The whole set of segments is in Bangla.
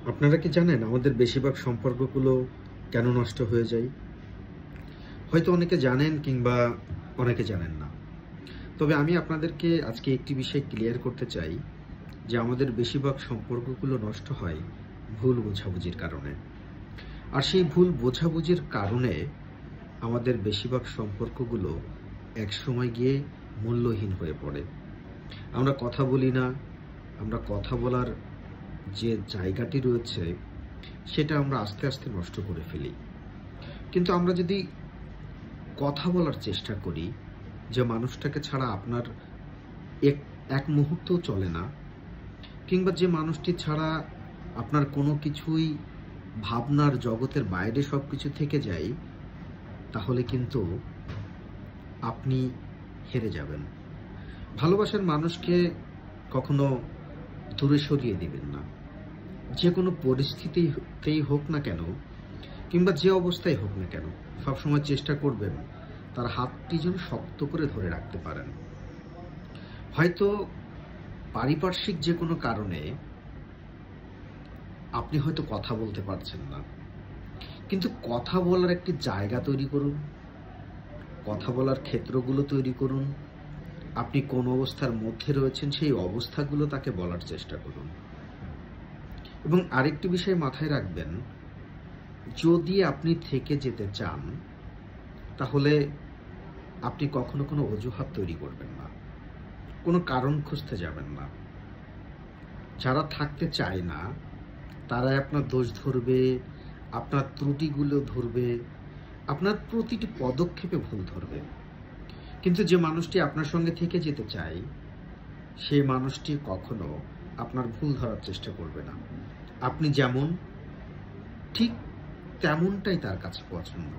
আপনারা কি জানেন আমাদের বেশিরভাগ সম্পর্কগুলো কেন নষ্ট হয়ে যায়? হয়তো অনেকে জানেন কিংবা অনেকে জানেন না। তবে আমি আপনাদেরকে আজকে একটি বিষয় ক্লিয়ার করতে চাই যে আমাদের বেশিরভাগ সম্পর্কগুলো নষ্ট হয় ভুল বোঝাবুঝির কারণে। আর সেই ভুল বোঝাবুঝির কারণে আমাদের বেশিরভাগ সম্পর্কগুলো একসময় গিয়ে মূল্যহীন হয়ে পড়ে। আমরা কথা বলি না, আমরা কথা বলার যে জায়গাটি রয়েছে সেটা আমরা আস্তে আস্তে নষ্ট করে ফেলি। কিন্তু আমরা যদি কথা বলার চেষ্টা করি যে মানুষটাকে ছাড়া আপনার এক এক মুহূর্তও চলে না, কিংবা যে মানুষটি ছাড়া আপনার কোনো কিছুই ভাবনার জগতের বাইরে সব কিছু থেকে যায়, তাহলে কিন্তু আপনি হেরে যাবেন। ভালোবাসার মানুষকে কখনো দূরে সরিয়ে দিবেন না। যে কোনো পরিস্থিতিতেই হোক না কেন, কিংবা যে অবস্থায় হোক না কেন, সবসময় চেষ্টা করবেন তার হাতটি যেন শক্ত করে ধরে রাখতে পারেন। হয়তো পারিপার্শ্বিক যে কোনো কারণে আপনি হয়তো কথা বলতে পারছেন না, কিন্তু কথা বলার একটি জায়গা তৈরি করুন, কথা বলার ক্ষেত্রগুলো তৈরি করুন। আপনি কোন অবস্থার মধ্যে রয়েছেন সেই অবস্থাগুলো তাকে বলার চেষ্টা করুন। এবং আরেকটি বিষয় মাথায় রাখবেন, যদি আপনি থেকে যেতে চান তাহলে আপনি কখনো কোনো অজুহাত তৈরি করবেন না, কোনো কারণ খুঁজতে যাবেন না। যারা থাকতে চায় না তারাই আপনার দোষ ধরবে, আপনার ত্রুটিগুলো ধরবে, আপনার প্রতিটি পদক্ষেপে ভুল ধরবে। কিন্তু যে মানুষটি আপনার সঙ্গে থেকে যেতে চায় সেই মানুষটি কখনো আপনার ভুল ধরার চেষ্টা করবে না। আপনি যেমন ঠিক তেমনটাই তার কাছে পছন্দ।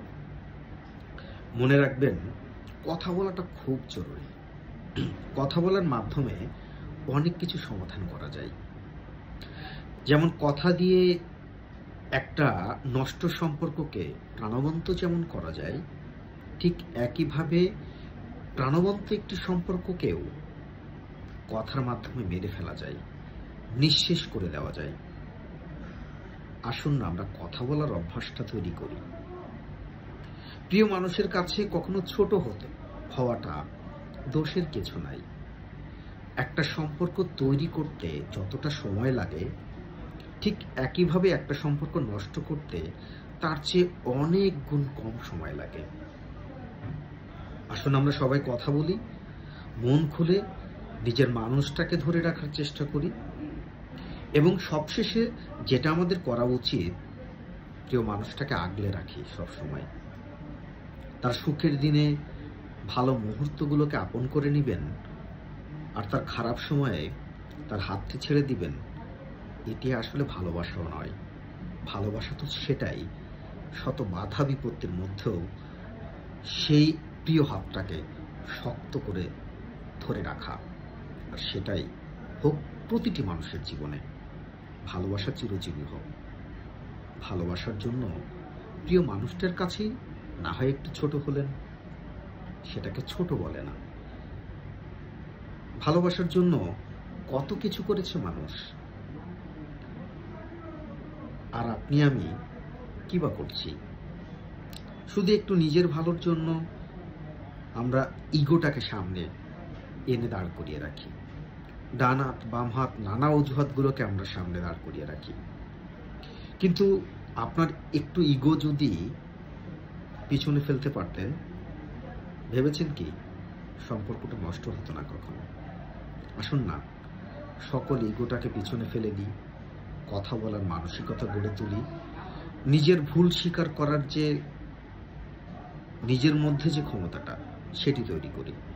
মনে রাখবেন, কথা বলাটা খুব জরুরি। কথা বলার মাধ্যমে অনেক কিছু সমাধান করা যায়। যেমন কথা দিয়ে একটা নষ্ট সম্পর্ককে প্রাণবন্ত যেমন করা যায়, ঠিক একইভাবে প্রাণবন্ত একটি সম্পর্ককেও কথার মাধ্যমে মেরে ফেলা যায়, নিঃশেষ করে দেওয়া যায়। আসুন না আমরা কথা বলার অভ্যাসটা তৈরি করি। প্রিয় মানুষের কাছে কখনো ছোট হওয়াটা দোষের কিছু নাই। একটা সম্পর্ক তৈরি করতে যতটা সময় লাগে, ঠিক একইভাবে একটা সম্পর্ক নষ্ট করতে তার চেয়ে অনেক গুণ কম সময় লাগে। আসুন আমরা সবাই কথা বলি, মন খুলে নিজের মানুষটাকে ধরে রাখার চেষ্টা করি, এবং সবশেষে যেটা আমাদের করা উচিত, প্রিয় মানুষটাকে আগলে রাখি সবসময়। তার সুখের দিনে ভালো মুহূর্তগুলোকে আপন করে নেবেন, আর তার খারাপ সময়ে তার হাতটি ছেড়ে দিবেন। এটি আসলে ভালোবাসাও নয়। ভালোবাসা তো সেটাই, শত বাধা বিপত্তির মধ্যেও সেই প্রিয় হাতটাকে শক্ত করে ধরে রাখা। আর সেটাই হোক প্রতিটি মানুষের জীবনে। ভালোবাসা চিরজীবী হোক। ভালোবাসার জন্য প্রিয় মানুষটার কাছেই না হয় একটু ছোট হলেন, সেটাকে ছোট বলে না। ভালোবাসার জন্য কত কিছু করেছে মানুষ, আর আপনি আমি কি বা করছি? শুধু একটু নিজের ভালোর জন্য আমরা ইগোটাকে সামনে এনে দাঁড় করিয়ে রাখি। ডান হাত বাম হাত নানা অজুহাতগুলোকে আমরা সামনে দাঁড় করিয়ে রাখি। কিন্তু আপনার একটু ইগো যদি পিছনে ফেলতে পারতেন, ভেবেছেন কি সম্পর্কটা নষ্ট হতো না কখনো? আসুন না সকল ইগোটাকে পিছনে ফেলে দিই, কথা বলার মানসিকতা গড়ে তুলি, নিজের ভুল স্বীকার করার যে নিজের মধ্যে যে ক্ষমতাটা সেটি তৈরি করি।